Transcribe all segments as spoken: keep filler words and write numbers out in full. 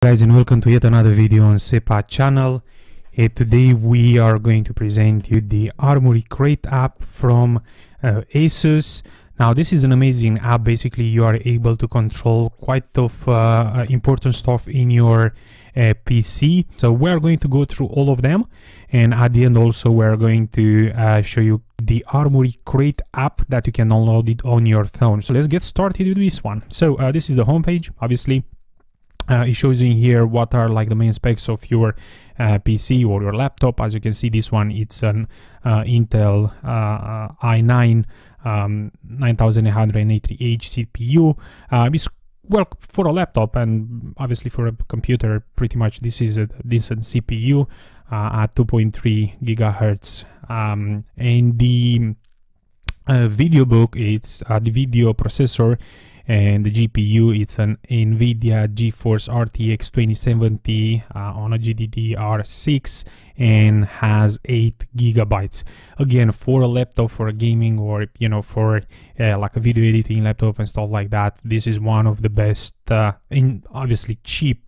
Guys, and welcome to yet another video on Sepa channel. Uh, today we are going to present you the Armoury Crate app from uh, Asus. Now this is an amazing app. Basically you are able to control quite of uh, important stuff in your uh, P C. So we are going to go through all of them, and at the end also we're going to uh, show you the Armoury Crate app that you can download it on your phone. So let's get started with this one. So uh, this is the homepage. Obviously Uh, it shows in here what are like the main specs of your uh, P C or your laptop. As you can see, this one, it's an uh, Intel uh, i nine um, nine thousand eight hundred eighty H C P U. Uh, it's, well, for a laptop and obviously for a computer, pretty much this is a decent C P U uh, at two point three gigahertz. Um, and the uh, video book, it's uh, the video processor, and the G P U, it's an NVIDIA GeForce R T X twenty seventy uh, on a G D D R six and has eight gigabytes. Again, for a laptop, for a gaming, or you know, for uh, like a video editing laptop and stuff like that, this is one of the best uh, and obviously cheap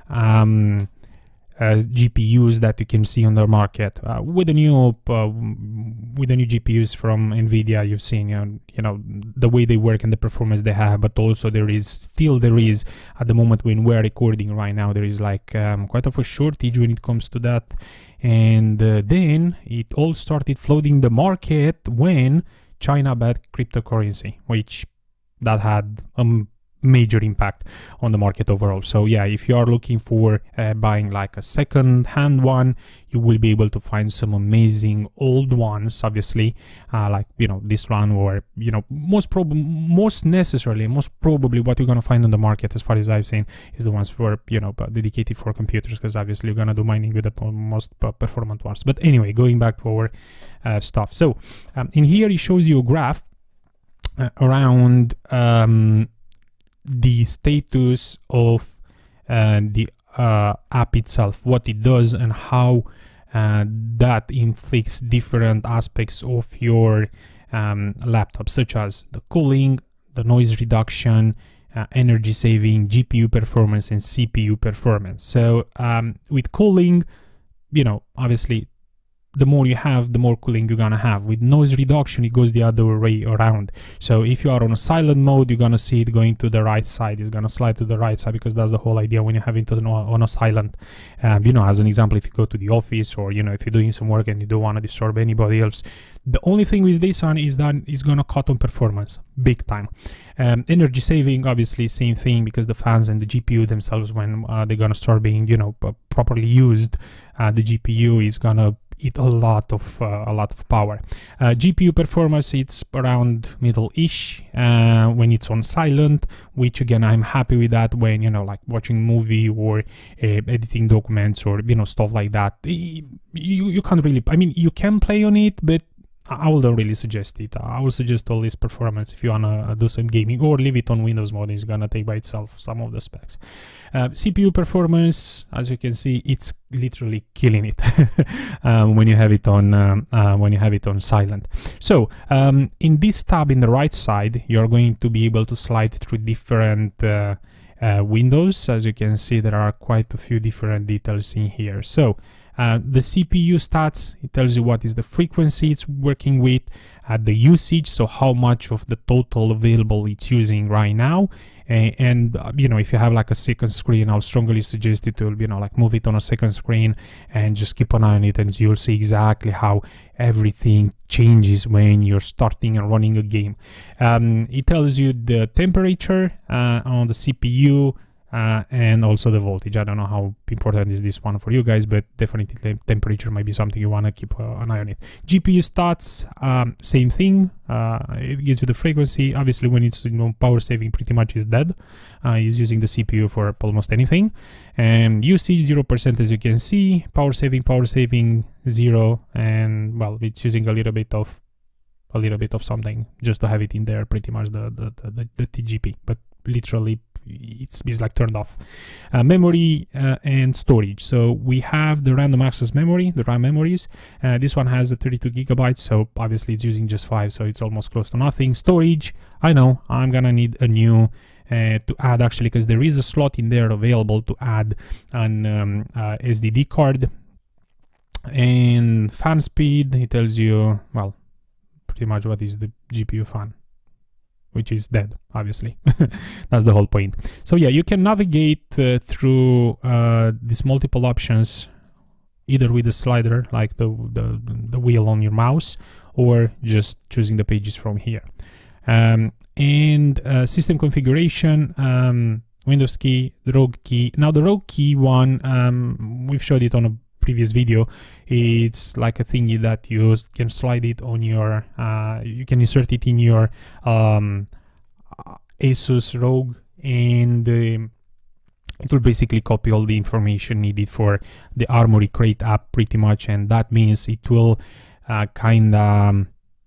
um, Uh, G P Us that you can see on the market. Uh, with the new uh, with the new G P Us from NVIDIA, you've seen you know, you know the way they work and the performance they have. But also there is still there is at the moment when we're recording right now, there is like um, quite of a shortage when it comes to that. And uh, then it all started flooding the market when China banned cryptocurrency, which that had um major impact on the market overall. So yeah, if you are looking for uh, buying like a second hand one, you will be able to find some amazing old ones, obviously, uh, like you know this one, or you know most probably most necessarily most probably what you're gonna find on the market, as far as I've seen, is the ones for you know dedicated for computers, because obviously you're gonna do mining with the most performant ones. But anyway, going back to our uh, stuff, so um, in here it shows you a graph uh, around um, the status of uh, the uh, app itself, what it does, and how uh, that inflicts different aspects of your um, laptop, such as the cooling, the noise reduction, uh, energy saving, G P U performance, and C P U performance. So um, with cooling, you know, obviously the more you have, the more cooling you're gonna have. With noise reduction, it goes the other way around. So if you are on a silent mode, you're gonna see it going to the right side. It's gonna slide to the right side, because that's the whole idea when you have it on a silent. Um, you know, as an example, if you go to the office, or you know, if you're doing some work and you don't want to disturb anybody else, the only thing with this one is that it's gonna cut on performance big time. Um, energy saving, obviously, same thing, because the fans and the G P U themselves, when uh, they're gonna start being you know properly used, uh, the G P U is gonna eat a lot of uh, a lot of power. uh, G P U performance, it's around middle-ish uh, when it's on silent, which again I'm happy with that when you know like watching movie or uh, editing documents or you know stuff like that. You, you can't really, I mean you can play on it, but I wouldn't really suggest it. I would suggest all this performance if you wanna do some gaming, or leave it on Windows mode. It's gonna take by itself some of the specs. Uh, C P U performance, as you can see, it's literally killing it um, when you have it on um, uh, when you have it on silent. So um, in this tab in the right side, you're going to be able to slide through different uh, uh, windows. As you can see, there are quite a few different details in here. So Uh, the C P U stats, it tells you what is the frequency it's working with, uh, the usage, so how much of the total available it's using right now. Uh, and uh, you know, if you have like a second screen, I'll strongly suggest you to you know like move it on a second screen and just keep an eye on it, and you'll see exactly how everything changes when you're starting and running a game. Um, it tells you the temperature uh, on the C P U, Uh, and also the voltage. I don't know how important is this one for you guys, but definitely the temperature might be something you want to keep uh, an eye on it. G P U stats, um, same thing. Uh, it gives you the frequency. Obviously, when it's you know power saving, pretty much is dead. Uh, it's using the C P U for almost anything. And usage zero percent, as you can see. Power saving, power saving zero, and well, it's using a little bit of a little bit of something just to have it in there. Pretty much the the the, the, the T G P, but literally it's, it's like turned off. Uh, memory uh, and storage. So we have the random access memory, the RAM memories. Uh, this one has a thirty-two gigabytes, so obviously it's using just five, so it's almost close to nothing. Storage, I know I'm gonna need a new uh, to add actually, because there is a slot in there available to add an um, uh, S D D card. And fan speed, it tells you, well, pretty much what is the G P U fan, which is dead, obviously. That's the whole point. So yeah, you can navigate uh, through uh, these multiple options, either with the slider, like the, the, the wheel on your mouse, or just choosing the pages from here. Um, and uh, system configuration, um, Windows key, the rogue key. Now the rogue key one, um, we've showed it on a previous video. It's like a thingy that you can slide it on your, uh, you can insert it in your um, Asus ROG, and uh, it will basically copy all the information needed for the Armoury Crate app pretty much, and that means it will uh, kind of um,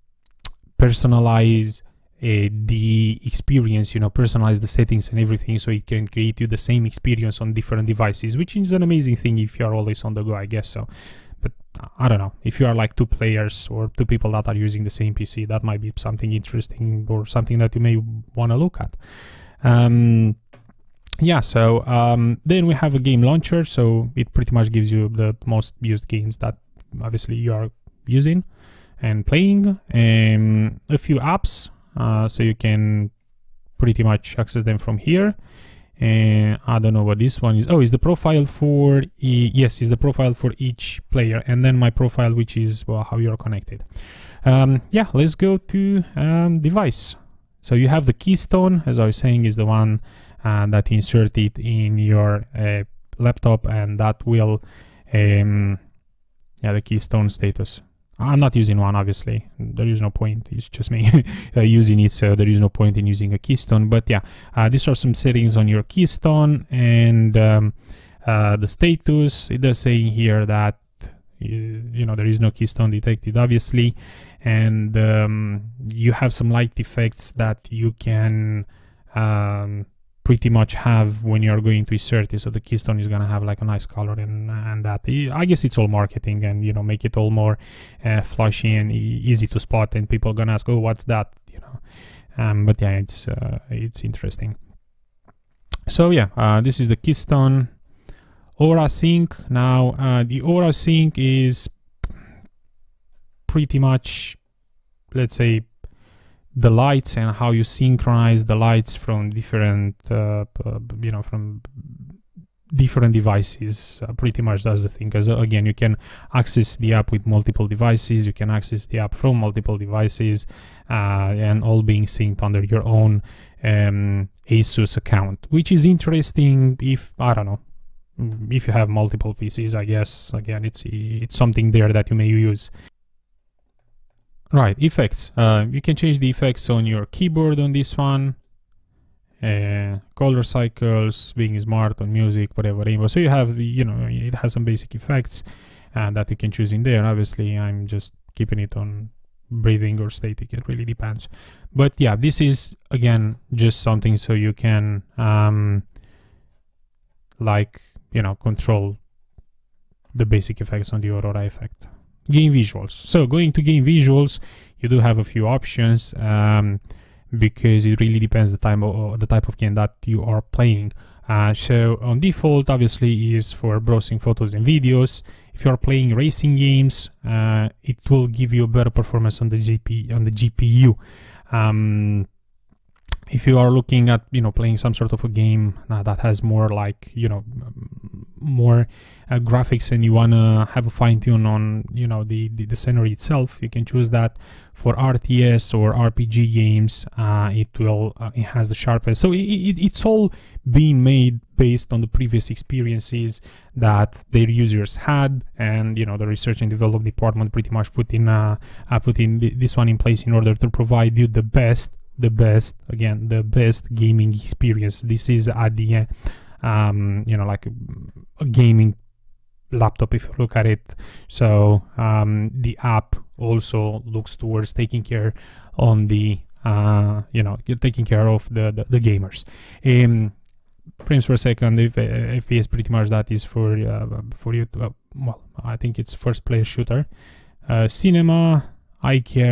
personalize Uh, the experience, you know, personalize the settings and everything, so it can create you the same experience on different devices, which is an amazing thing if you're always on the go, I guess so. But uh, I don't know, if you are like two players or two people that are using the same P C, that might be something interesting or something that you may want to look at. Um, yeah, so um, then we have a game launcher, so it pretty much gives you the most used games that obviously you are using and playing, and a few apps. Uh, so you can pretty much access them from here. And I don't know what this one is. Oh, is the profile for e yes, is the profile for each player, and then my profile, which is, well, how you're connected. Um, yeah, let's go to um, device. So you have the keystone, as I was saying, is the one uh, that you insert it in your uh, laptop, and that will, um, yeah, the keystone status. I'm not using one, obviously. There is no point. It's just me uh, using it, so there is no point in using a keystone. But yeah, uh, these are some settings on your keystone, and um, uh, the status. It does say here that you, you know, there is no keystone detected, obviously, and um, you have some light effects that you can um, pretty much have when you're going to insert it. So the keystone is gonna have like a nice color, and and that, I guess it's all marketing, and you know, make it all more uh, flashy and e easy to spot, and people are gonna ask, oh, what's that, you know. Um, but yeah, it's uh, it's interesting. So yeah, uh, this is the keystone. Aura Sync. Now uh, the Aura Sync is pretty much, let's say, the lights and how you synchronize the lights from different, uh, you know, from different devices. Uh, pretty much that's the thing. Because uh, again, you can access the app with multiple devices. You can access the app from multiple devices, uh, and all being synced under your own um, Asus account, which is interesting if, I don't know, if you have multiple P Cs, I guess. Again, it's it's something there that you may use. Right, effects. Uh, you can change the effects on your keyboard on this one. Uh, color cycles, being smart on music, whatever. So you have, you know, it has some basic effects uh, that you can choose in there. Obviously, I'm just keeping it on breathing or static. It really depends. But yeah, this is, again, just something so you can, um, like, you know, control the basic effects on the Aurora effect. Game visuals. So going to game visuals, you do have a few options, um, because it really depends the time of the type of game that you are playing. Uh, so on default, obviously, is for browsing photos and videos. If you are playing racing games, uh, it will give you a better performance on the G P on the G P U. Um, if you are looking at, you know, playing some sort of a game uh, that has more like, you know, more uh, graphics, and you want to have a fine tune on, you know, the, the the scenery itself, you can choose that. For R T S or R P G games, uh, it will uh, it has the sharpness. So it, it, it's all being made based on the previous experiences that their users had, and you know, the research and development department pretty much put in uh, uh, put in th this one in place in order to provide you the best the best again the best gaming experience. This is at the end, um you know, like a, a gaming laptop, if you look at it. So um the app also looks towards taking care on the uh you know, you're taking care of the the, the gamers. um frames per second, if uh, F P S, pretty much that is for uh, for you to, uh, well, I think it's first player shooter. uh cinema, eye care,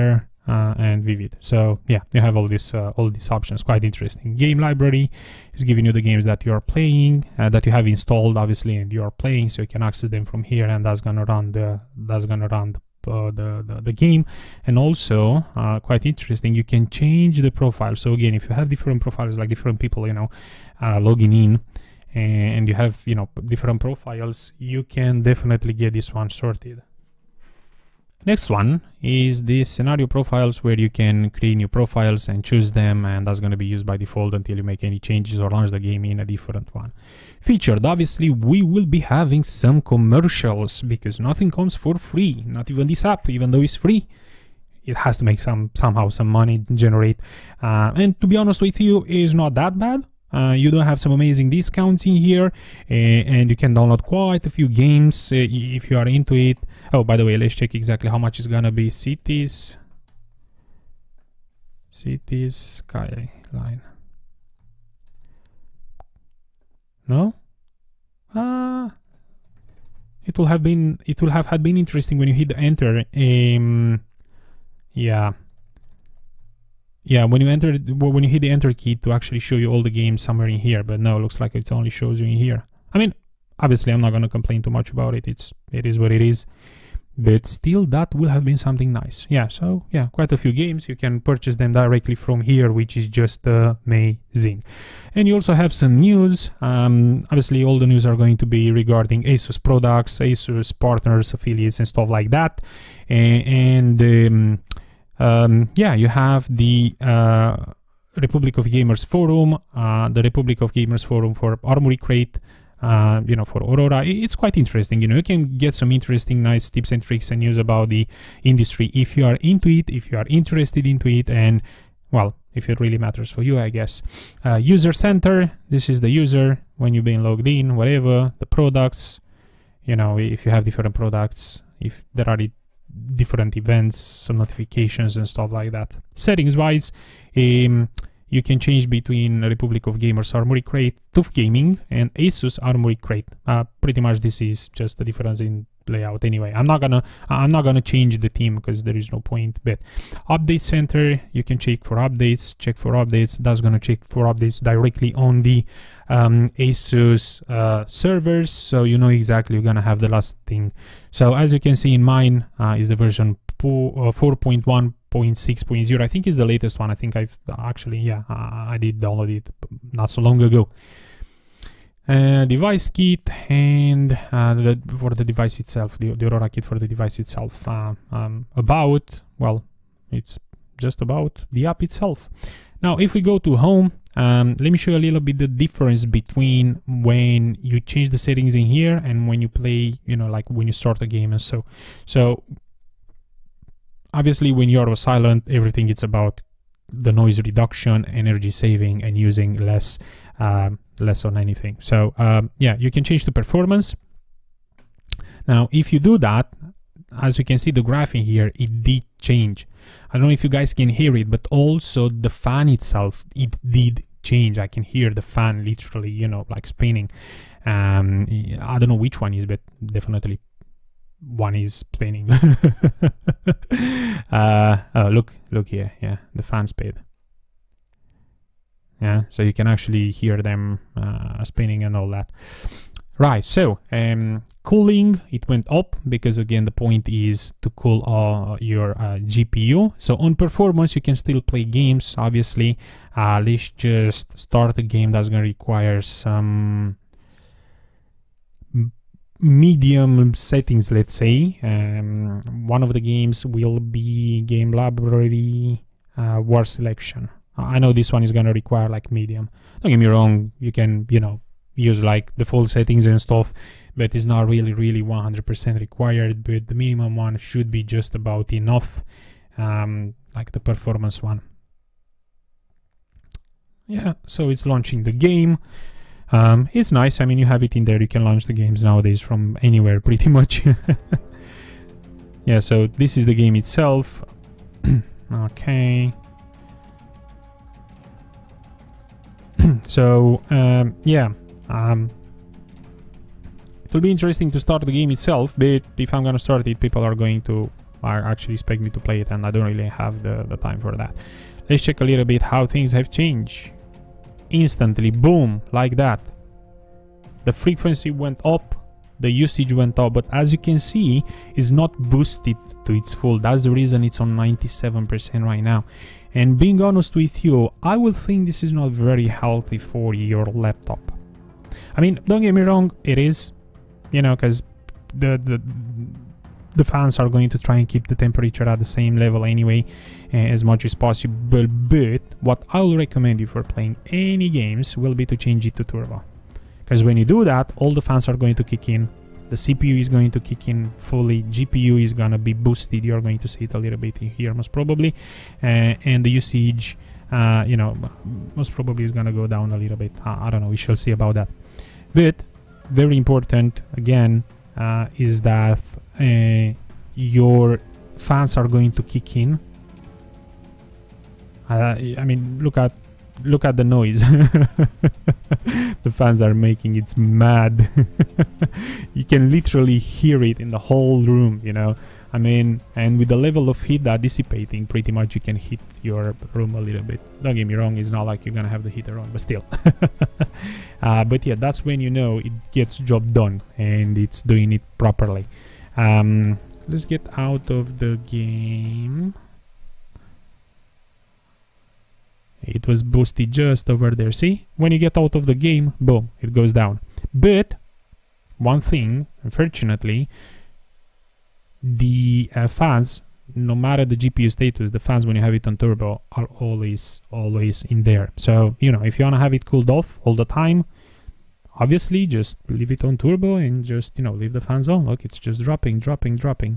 uh, and Vivid. So yeah, you have all these uh, all these options. Quite interesting. Game library is giving you the games that you are playing, uh, that you have installed, obviously, and you are playing, so you can access them from here, and that's gonna run the that's gonna run the Uh, the, the the game. And also uh, quite interesting, you can change the profile. So again, if you have different profiles, like different people, you know, uh, logging in, and, and you have, you know, different profiles, you can definitely get this one sorted. Next one is the scenario profiles, where you can create new profiles and choose them, and that's going to be used by default until you make any changes or launch the game in a different one. Featured, obviously, we will be having some commercials, because nothing comes for free, not even this app, even though it's free. It has to make some somehow some money generate, uh, and to be honest with you, it's not that bad. Uh, you do have some amazing discounts in here, uh, and you can download quite a few games uh, if you are into it. Oh, by the way, let's check exactly how much it's gonna be. Cities, Cities Skyline. No, ah, uh, it will have been it will have had been interesting when you hit enter. Um, yeah. Yeah, when you enter, when you hit the enter key to actually show you all the games somewhere in here, but no, it looks like it only shows you in here. I mean, obviously, I'm not going to complain too much about it. It's it is what it is, but still, that will have been something nice. Yeah, so yeah, quite a few games. You can purchase them directly from here, which is just amazing. And you also have some news. Um, obviously, all the news are going to be regarding ASUS products, ASUS partners, affiliates, and stuff like that. And, and um, Um, yeah, you have the uh, Republic of Gamers forum, uh, the Republic of Gamers forum for Armoury Crate, uh, you know, for Aurora. It's quite interesting. You know, you can get some interesting, nice tips and tricks and news about the industry if you are into it, if you are interested into it, and well, if it really matters for you, I guess. Uh, user center. This is the user when you've been logged in, whatever. The products. You know, if you have different products, if there are different events, some notifications and stuff like that. Settings wise, um, you can change between Republic of Gamers Armoury Crate, T U F Gaming, and ASUS Armoury Crate. Uh, pretty much this is just the difference in layout anyway. I'm not gonna I'm not gonna change the theme because there is no point. But update center, you can check for updates, check for updates. That's gonna check for updates directly on the um, ASUS uh, servers, so you know exactly you're gonna have the last thing. So as you can see in mine uh, is the version four point one point six point zero. I think is the latest one. I think I've actually yeah I did download it not so long ago. Uh, device kit and uh, the, for the device itself, the, the Aurora kit for the device itself. Uh, um, about, well, it's just about the app itself. Now, if we go to home, um, let me show you a little bit the difference between when you change the settings in here and when you play, you know, like when you start a game and so. So, obviously, when you're silent, everything it's about the noise reduction, energy saving, and using less um, less on anything. So um, yeah, you can change to performance. Now, if you do that, as you can see the graph in here, it did change. I don't know if you guys can hear it, but also the fan itself, it did change. I can hear the fan literally, you know, like spinning. Um, I don't know which one is, but definitely one is spinning. uh, oh, look, look here. Yeah, the fan speed. Yeah, so you can actually hear them uh, spinning and all that. Right, so um, cooling, it went up because again the point is to cool uh, your uh, G P U. So on performance you can still play games, obviously. Uh, let's just start a game that's going to require some medium settings, let's say. Um, one of the games will be Game Library uh, War Selection. I know this one is going to require like medium. Don't get me wrong, you can, you know, use like the full settings and stuff, but it's not really, really one hundred percent required, but the minimum one should be just about enough, um, like the performance one. Yeah, so it's launching the game. Um, it's nice, I mean, you have it in there, you can launch the games nowadays from anywhere pretty much. Yeah, so this is the game itself. Okay. So um, yeah, um, it will be interesting to start the game itself, but if I'm gonna start it, people are going to are actually expect me to play it, and I don't really have the, the time for that. Let's check a little bit how things have changed. Instantly, boom, like that. The frequency went up, the usage went up, but as you can see, it's not boosted to its full. That's the reason it's on ninety-seven percent right now. And being honest with you, I would think this is not very healthy for your laptop. I mean, don't get me wrong, it is, you know, because the, the the fans are going to try and keep the temperature at the same level anyway, uh, as much as possible. But what I will recommend you for playing any games will be to change it to turbo, because when you do that, all the fans are going to kick in, the C P U is going to kick in fully, G P U is gonna be boosted, you're going to see it a little bit in here most probably, uh, and the usage, uh, you know, most probably is gonna go down a little bit. uh, I don't know, we shall see about that. But very important again, uh, is that uh, your fans are going to kick in. uh, I mean, look at look at the noise the fans are making. It's mad. You can literally hear it in the whole room, you know. I mean, and with the level of heat that dissipating, pretty much you can heat your room a little bit. Don't get me wrong, it's not like you're gonna have the heater on, but still. uh, but yeah, that's when you know it gets job done and it's doing it properly. Um, let's get out of the game. It was boosted just over there. See, when you get out of the game, boom, it goes down. But one thing, unfortunately, the uh, fans, no matter the G P U status, the fans when you have it on turbo are always always in there. So, you know, if you want to have it cooled off all the time, obviously just leave it on turbo and just, you know, leave the fans on. Look, it's just dropping, dropping, dropping.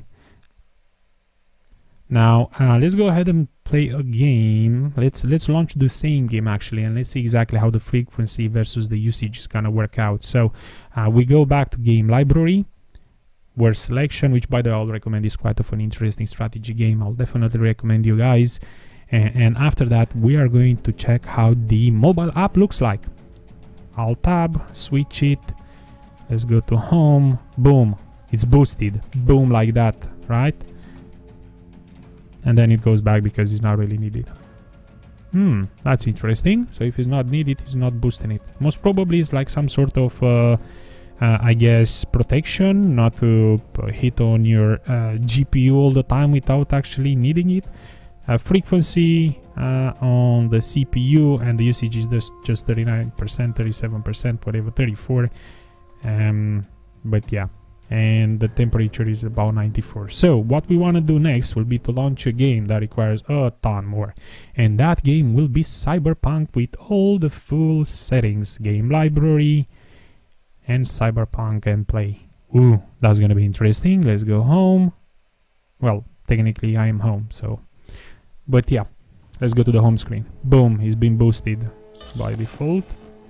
Now, uh, let's go ahead and play a game. Let's let's launch the same game actually, and let's see exactly how the frequency versus the usage is gonna work out. So uh, we go back to game library, word selection, which by the way I'll recommend is quite of an interesting strategy game. I'll definitely recommend you guys. And, and after that, we are going to check how the mobile app looks like. Alt tab, switch it. Let's go to home. Boom, it's boosted. Boom, like that, right? And then it goes back because it's not really needed. Hmm, that's interesting. So if it's not needed, it's not boosting it. Most probably it's like some sort of, uh, uh, I guess, protection, not to hit on your uh, G P U all the time without actually needing it. Uh, frequency uh, on the C P U, and the usage is just, just thirty-nine percent, thirty-seven percent, whatever, thirty-four. Um, but yeah. And the temperature is about ninety-four. So what we want to do next will be to launch a game that requires a ton more, and that game will be Cyberpunk with all the full settings, game library and Cyberpunk and play. Ooh, that's gonna be interesting. Let's go home. Well, technically I am home, so, but yeah, let's go to the home screen. Boom, it's been boosted by default.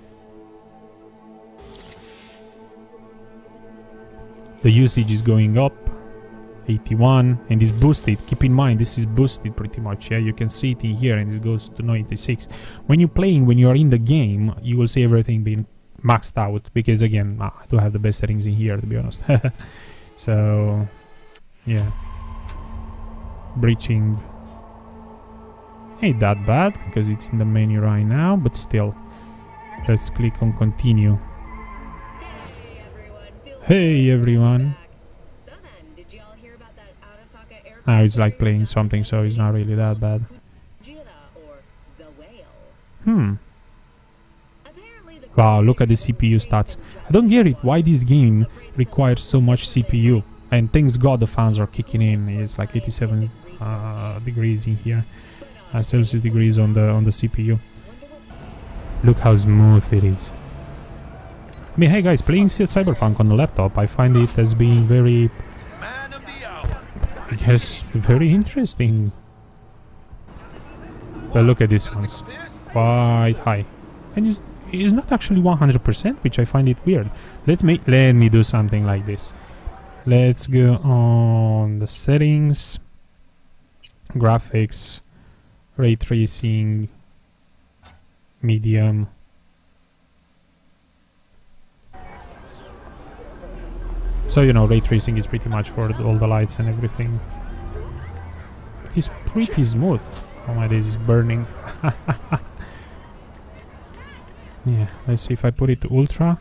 The usage is going up, eighty-one, and is boosted. Keep in mind, this is boosted pretty much. Yeah, you can see it in here, and it goes to ninety-six. When you're playing, when you're in the game, you will see everything being maxed out, because again, I do have the best settings in here, to be honest. So, yeah, breaching ain't that bad because it's in the menu right now, but still, let's click on continue. Hey everyone. So then, did you all hear about that Arasaka airport? Now it's like playing something, so it's not really that bad. Or the whale. Hmm. Apparently the Wow, look at the C P U stats. I don't get it, why this game requires so much C P U. And thanks God the fans are kicking in. It's like eighty-seven uh, degrees in here. Uh, Celsius degrees on the on the C P U. Look how smooth it is. I mean, hey guys, playing Cyberpunk on the laptop, I find it as being very, I guess, very interesting. But look at this one, quite high, and it's, it's not actually one hundred percent, which I find it weird. Let me let me do something like this. Let's go on the settings, graphics, ray tracing, medium. So, you know, ray tracing is pretty much for all the lights and everything. It's pretty smooth. Oh my days, it's burning. Yeah, let's see if I put it to ultra.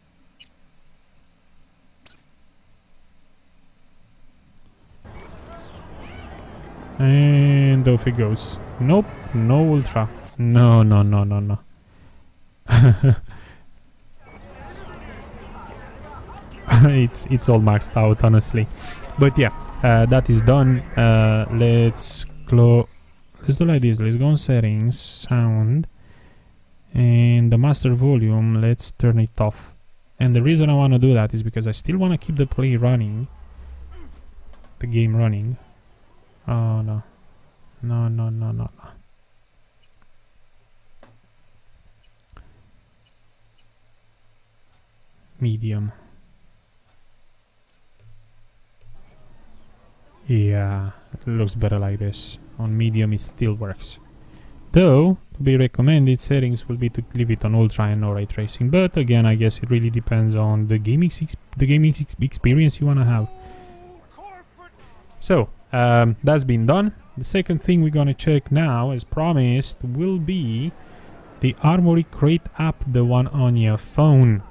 And off it goes. Nope, no ultra. No, no, no, no, no. it's it's all maxed out, honestly. But yeah, uh, that is done. Uh, let's close. Let's do like this. Let's go on settings, sound, and the master volume. Let's turn it off. And the reason I want to do that is because I still want to keep the play running, the game running. Oh no, no, no, no, no, no. Medium. Yeah, it looks better like this. On medium it still works. Though, to be recommended settings will be to leave it on ultra and no ray tracing. But again, I guess it really depends on the gaming ex the gaming ex experience you want to have. So, um, that's been done. The second thing we're gonna check now, as promised, will be the Armoury Crate app, the one on your phone.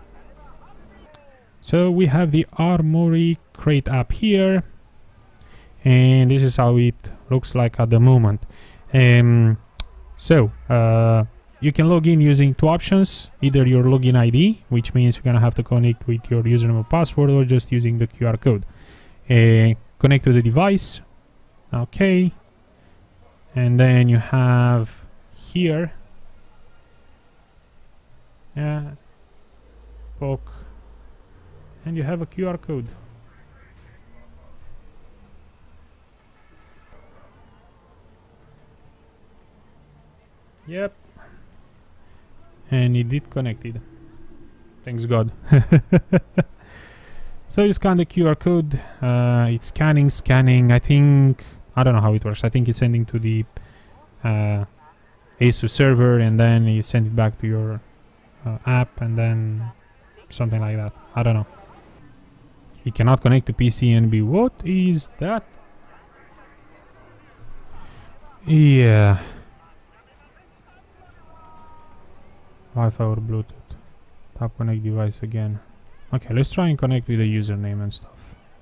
So we have the Armoury Crate app here. And this is how it looks like at the moment. Um, so uh, you can log in using two options, either your login I D, which means you're gonna have to connect with your username or password, or just using the Q R code. Uh, connect to the device, okay, and then you have here, yeah, poke, and you have a Q R code. Yep. And it did connected. Thanks God. So you scan the Q R code. Uh, it's scanning, scanning. I think... I don't know how it works. I think it's sending to the uh, ASUS server, and then you send it back to your uh, app, and then something like that. I don't know. You cannot connect to P C and be... What is that? Yeah. Wi-Fi or Bluetooth. Tap connect device again. Okay, let's try and connect with the username and stuff.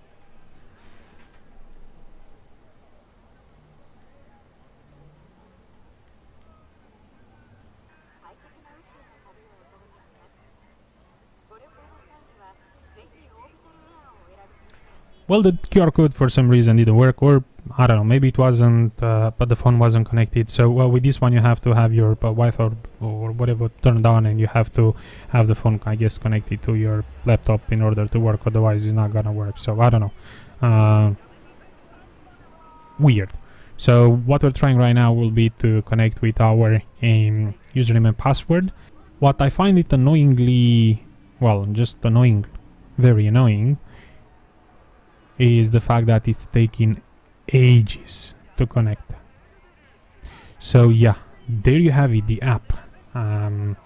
Well, the Q R code for some reason didn't work, or I don't know, maybe it wasn't, uh, but the phone wasn't connected. So, well, with this one you have to have your uh, Wi-Fi or, or whatever turned on, and you have to have the phone, I guess, connected to your laptop in order to work, otherwise it's not gonna work. So, I don't know. Uh, weird. So, what we're trying right now will be to connect with our um, username and password. What I find it annoyingly, well, just annoying, very annoying, is the fact that it's taking ages to connect. So yeah, there you have it, the app. Um,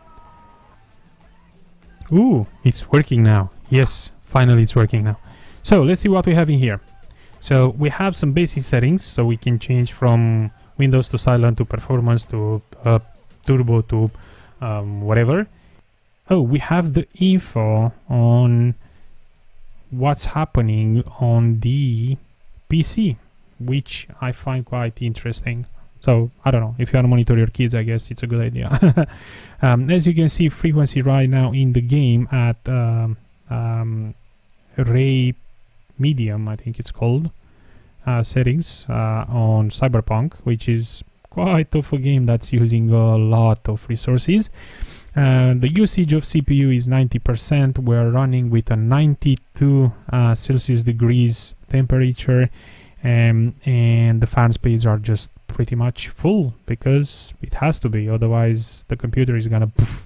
ooh, it's working now. Yes, finally it's working now. So let's see what we have in here. So we have some basic settings, so we can change from Windows to silent to performance to uh, turbo to um, whatever. Oh, we have the info on what's happening on the P C, which I find quite interesting. So I don't know, if you want to monitor your kids, I guess it's a good idea. um, as you can see, frequency right now in the game at um, um, Ray Medium, I think it's called, uh, settings uh, on Cyberpunk, which is quite of a game that's using a lot of resources. Uh, the usage of C P U is ninety percent. We're running with a ninety-two uh, Celsius degrees temperature, um, and the fan speeds are just pretty much full because it has to be, otherwise the computer is gonna poof.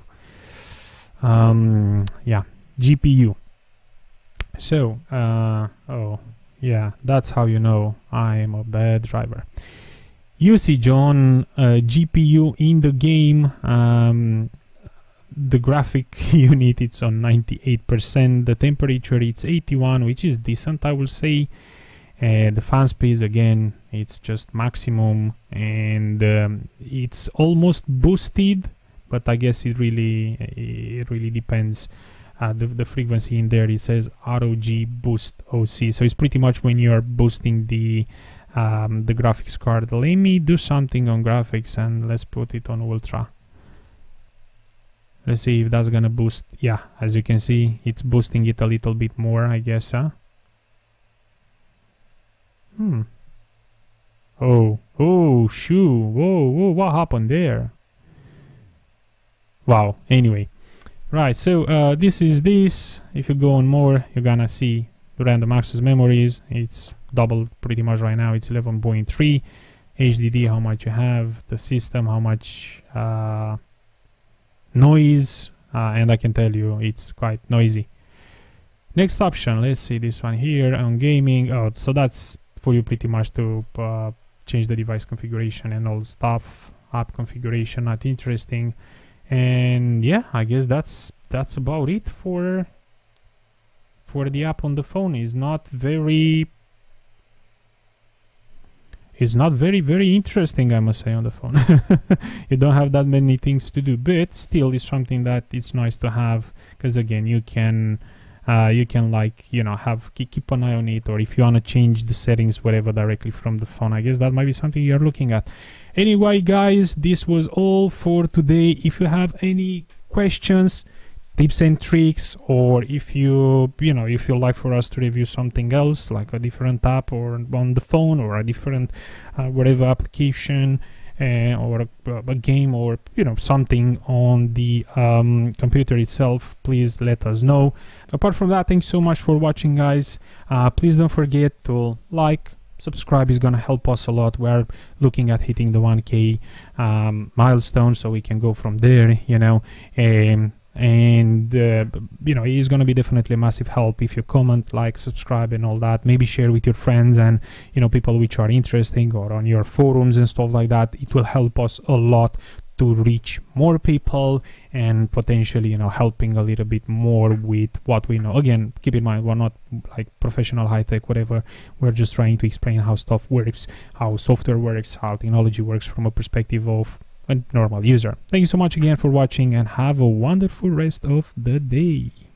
Um, yeah, G P U. So, uh, oh yeah, that's how you know I am a bad driver. Usage on uh, G P U in the game. Um, The graphic unit, it's on ninety-eight percent. The temperature, it's eighty-one, which is decent, I will say. And the fan speeds, again, it's just maximum, and um, it's almost boosted, but I guess it really it really depends. Uh, the, the frequency in there, it says R O G boost O C, so it's pretty much when you're boosting the um, the graphics card. Let me do something on graphics and let's put it on ultra. Let's see if that's gonna boost. Yeah, as you can see, it's boosting it a little bit more, I guess, huh? Hmm. Oh, oh, shoo. Whoa, whoa, what happened there? Wow, anyway. Right, so uh, this is this. If you go on more, you're gonna see the random access memories. It's doubled pretty much right now. It's eleven point three. H D D, how much you have. The system, how much uh, noise. Uh, and I can tell you, it's quite noisy. Next option, let's see this one here on gaming. Oh, so that's for you pretty much to uh, change the device configuration and all stuff. App configuration, not interesting. And yeah, I guess that's that's about it for for the app on the phone. Is not very is not very very interesting, I must say, on the phone. You don't have that many things to do, but still it's something that it's nice to have, because again, you can Uh, you can, like, you know, have keep an eye on it, or if you want to change the settings, whatever, directly from the phone. I guess that might be something you're looking at. Anyway, guys, this was all for today. If you have any questions, tips and tricks, or if you you know if you like for us to review something else, like a different app or on the phone, or a different uh, whatever application, Uh, or a, a game, or you know something on the um, computer itself, please let us know. Apart from that, thanks so much for watching, guys. Uh, please don't forget to like, subscribe, is gonna help us a lot. We're looking at hitting the one K um, milestone, so we can go from there, you know. Um, and uh, you know, it's going to be definitely a massive help if you comment, like, subscribe and all that. Maybe share with your friends and, you know, people which are interesting, or on your forums and stuff like that. It will help us a lot to reach more people, and potentially, you know, helping a little bit more with what we know. Again, keep in mind, we're not like professional, high tech, whatever. We're just trying to explain how stuff works, how software works, how technology works from a perspective of a normal user. Thank you so much again for watching, and have a wonderful rest of the day.